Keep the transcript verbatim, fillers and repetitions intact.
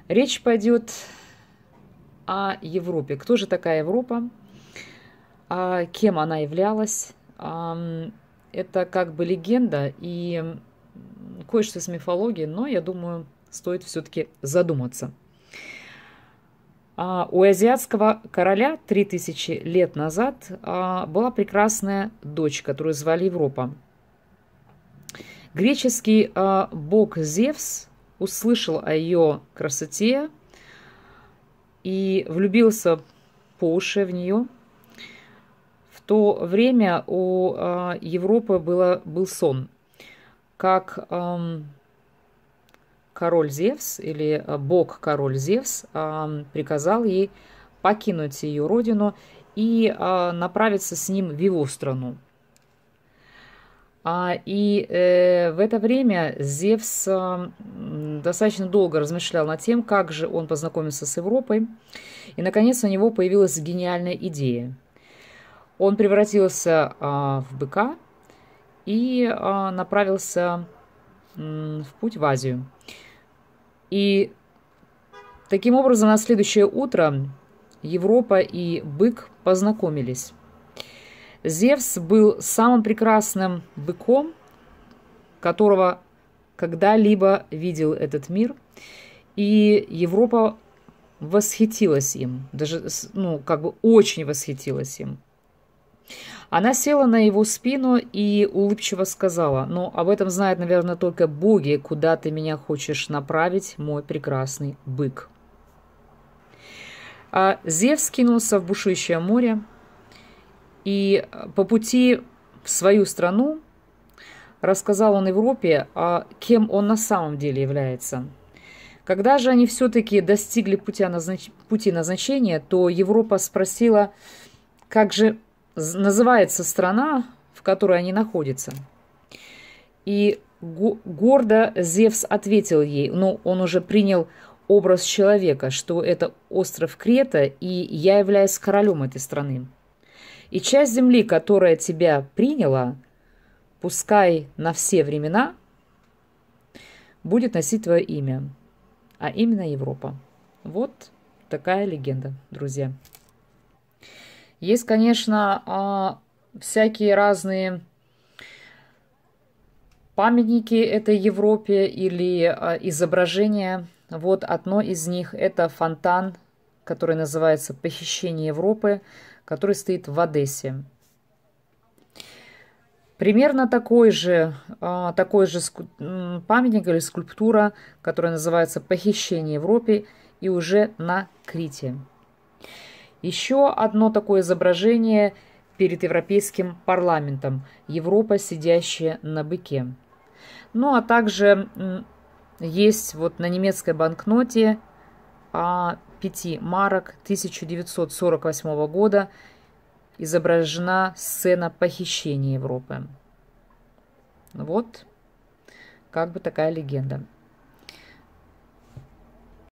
Речь пойдет о Европе. Кто же такая Европа? А кем она являлась? Ам, Это как бы легенда и кое-что из мифологии, но я думаю, стоит все-таки задуматься. А У азиатского короля три тысячи лет назад а, была прекрасная дочь, которую звали Европа. Греческий а, бог Зевс услышал о ее красоте и влюбился по уши в нее. В то время у а, Европы было, был сон, как ам, король Зевс или а, бог-король Зевс ам, приказал ей покинуть ее родину и а, направиться с ним в его страну. А, и э, в это время Зевс а, м, достаточно долго размышлял над тем, как же он познакомился с Европой. И, наконец, у него появилась гениальная идея. Он превратился а, в быка и а, направился м, в путь в Азию. И таким образом на следующее утро Европа и бык познакомились. Зевс был самым прекрасным быком, которого когда-либо видел этот мир, и Европа восхитилась им, даже, ну, как бы очень восхитилась им. Она села на его спину и улыбчиво сказала: «Ну, об этом знают, наверное, только боги, куда ты меня хочешь направить, мой прекрасный бык». А Зевс кинулся в бушующее море, и по пути в свою страну рассказал он Европе, а кем он на самом деле является. Когда же они все-таки достигли пути, назнач... пути назначения, то Европа спросила, как же называется страна, в которой они находятся. И гордо Зевс ответил ей, ну, он уже принял образ человека, что это остров Крета, и я являюсь королем этой страны. И часть земли, которая тебя приняла, пускай на все времена, будет носить твое имя, а именно Европа. Вот такая легенда, друзья. Есть, конечно, всякие разные памятники этой Европе или изображения. Вот одно из них – это фонтан, который называется «Похищение Европы», который стоит в Одессе. Примерно такой же, такой же памятник или скульптура, которая называется «Похищение Европы», и уже на Крите. Еще одно такое изображение перед Европейским парламентом. Европа, сидящая на быке. Ну, а также есть вот на немецкой банкноте пяти марок тысяча девятьсот сорок восьмого года изображена сцена похищения Европы. Вот как бы такая легенда.